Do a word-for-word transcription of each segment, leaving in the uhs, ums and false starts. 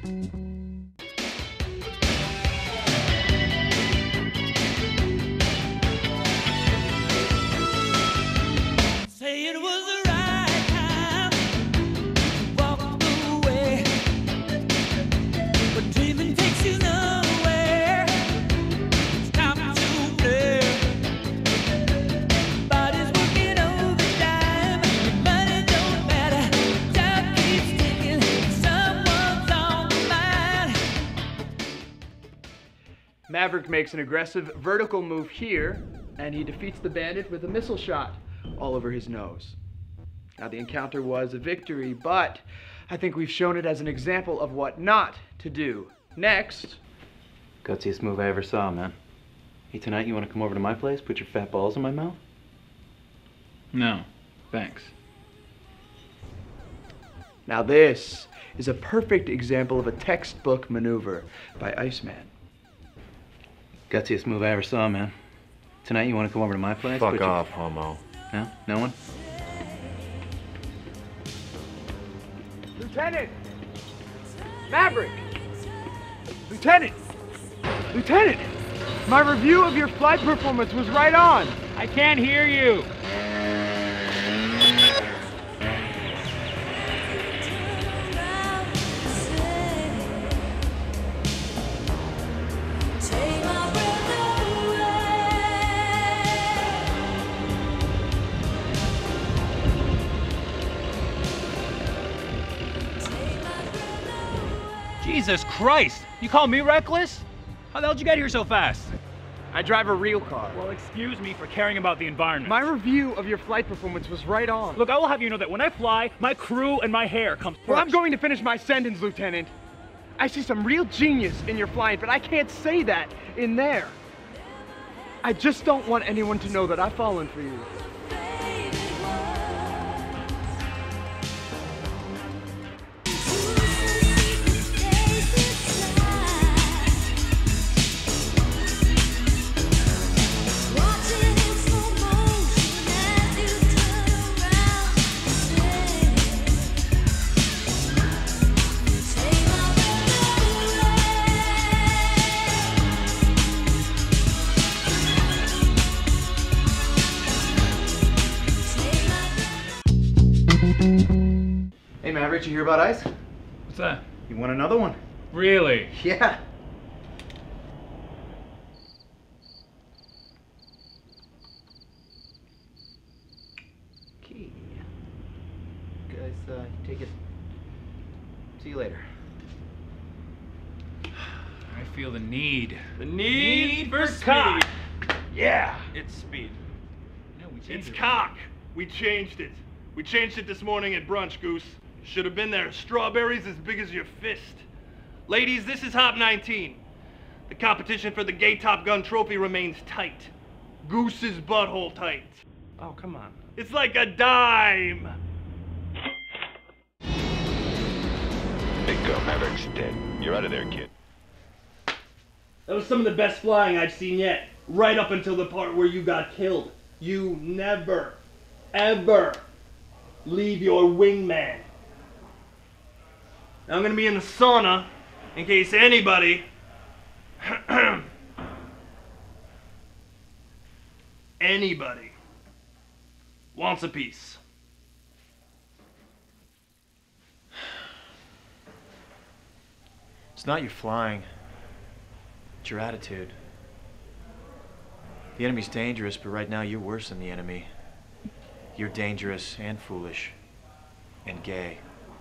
Say it was the right time to walk away, but dreaming takes you nowhere. It's time to play. Body's working overtime, money don't matter. Time keeps ticking, someone's on the mind. Maverick makes an aggressive vertical move here, and he defeats the bandit with a missile shot all over his nose. Now, the encounter was a victory, but I think we've shown it as an example of what not to do. Next. Gutsiest move I ever saw, man. Hey, tonight you want to come over to my place, put your fat balls in my mouth? No, thanks. Now, this is a perfect example of a textbook maneuver by Iceman. Gutsiest move I ever saw, man. Tonight you want to come over to my place? Fuck put your- off, homo. No? No one? Lieutenant! Maverick! Lieutenant! Lieutenant! My review of your flight performance was right on! I can't hear you. Jesus Christ! You call me reckless? How the hell did you get here so fast? I drive a real car. Well, excuse me for caring about the environment. My review of your flight performance was right on. Look, I will have you know that when I fly, my crew and my hair comes first. Well, I'm going to finish my sentence, Lieutenant. I see some real genius in your flying, but I can't say that in there. I just don't want anyone to know that I've fallen for you. Hey, Maverick, you hear about ice? What's that? You want another one? Really? Yeah. Okay. Guys, uh, take it. See you later. I feel the need. The need, Need for for speed. cock. Yeah, it's speed. No, we It's changed it. cock. We changed it. We changed it this morning at brunch, Goose. Should have been there. Strawberries as big as your fist. Ladies, this is Hop nineteen. The competition for the Gay Top Gun trophy remains tight. Goose's butthole tight. Oh, come on. It's like a dime. Bingo, Maverick's dead. You're out of there, kid. That was some of the best flying I've seen yet. Right up until the part where you got killed. You never, ever leave your wingman. Now I'm gonna be in the sauna in case anybody anybody wants a piece. It's not your flying. It's your attitude. The enemy's dangerous, but right now you're worse than the enemy. You're dangerous and foolish and gay.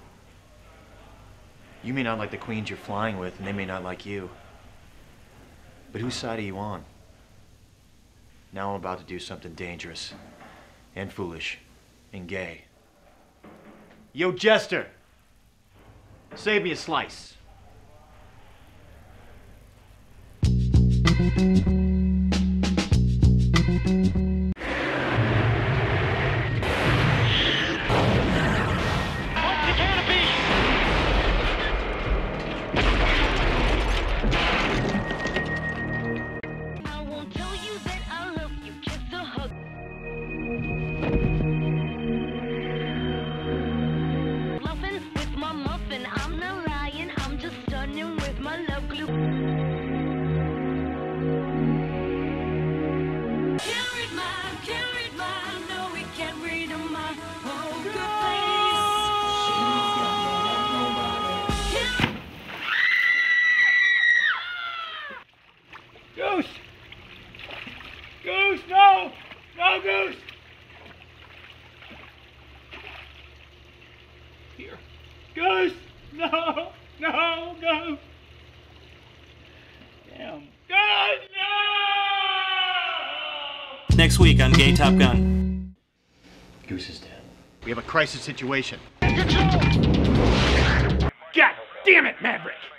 You may not like the queens you're flying with, and they may not like you. But whose side are you on? Now I'm about to do something dangerous and foolish and gay. Yo, Jester! Save me a slice. With my muffin, I'm not lying, I'm just stuck. Goose! No! No! Goose! Damn. Goose! No! Next week on Gay Top Gun. Goose is dead. We have a crisis situation. God damn it, Maverick!